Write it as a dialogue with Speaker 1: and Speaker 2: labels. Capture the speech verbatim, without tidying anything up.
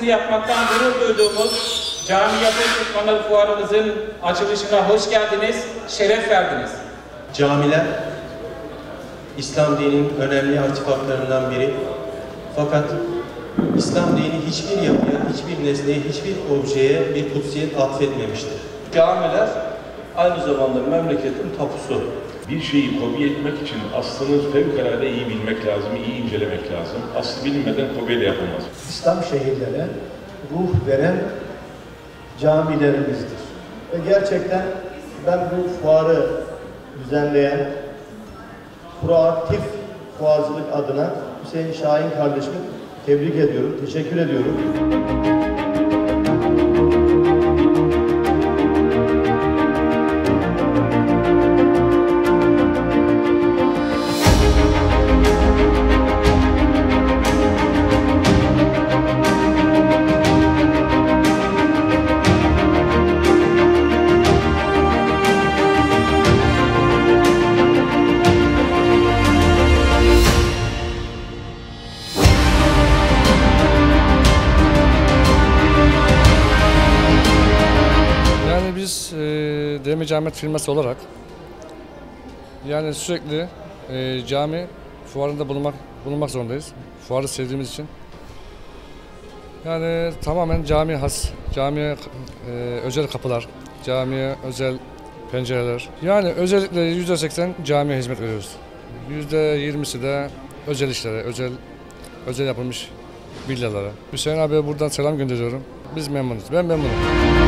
Speaker 1: açılışını yapmaktan gurur duyduğumuz Cami Yapı Ekipmanları Fuarımızın açılışına hoş geldiniz, şeref verdiniz.
Speaker 2: Camiler, İslam dininin önemli artefaktlarından biri. Fakat İslam dini hiçbir yapıya, hiçbir nesneye, hiçbir objeye bir kutsiyet atfetmemiştir.
Speaker 3: Camiler aynı zamanda memleketin tapusu.
Speaker 4: Bir şeyi kopya etmek için aslını fevkalade iyi bilmek lazım, iyi incelemek lazım. Aslı bilinmeden kopya da yapılmaz.
Speaker 5: İslam şehirlere ruh veren camilerimizdir. Ve gerçekten ben bu fuarı düzenleyen proaktif fuarcılık adına Hüseyin Şahin kardeşimi tebrik ediyorum, teşekkür ediyorum.
Speaker 6: Biz e, Demir Cami firması olarak yani sürekli e, cami fuarında bulunmak bulunmak zorundayız. Fuarı sevdiğimiz için. Yani tamamen camiye has, camiye e, özel kapılar, camiye özel pencereler. Yani özellikle yüzde seksen camiye hizmet veriyoruz. Yüzde yirmisi de özel işlere, özel özel yapılmış villalara. Hüseyin abiye buradan selam gönderiyorum. Biz memnunuz. Ben memnunum.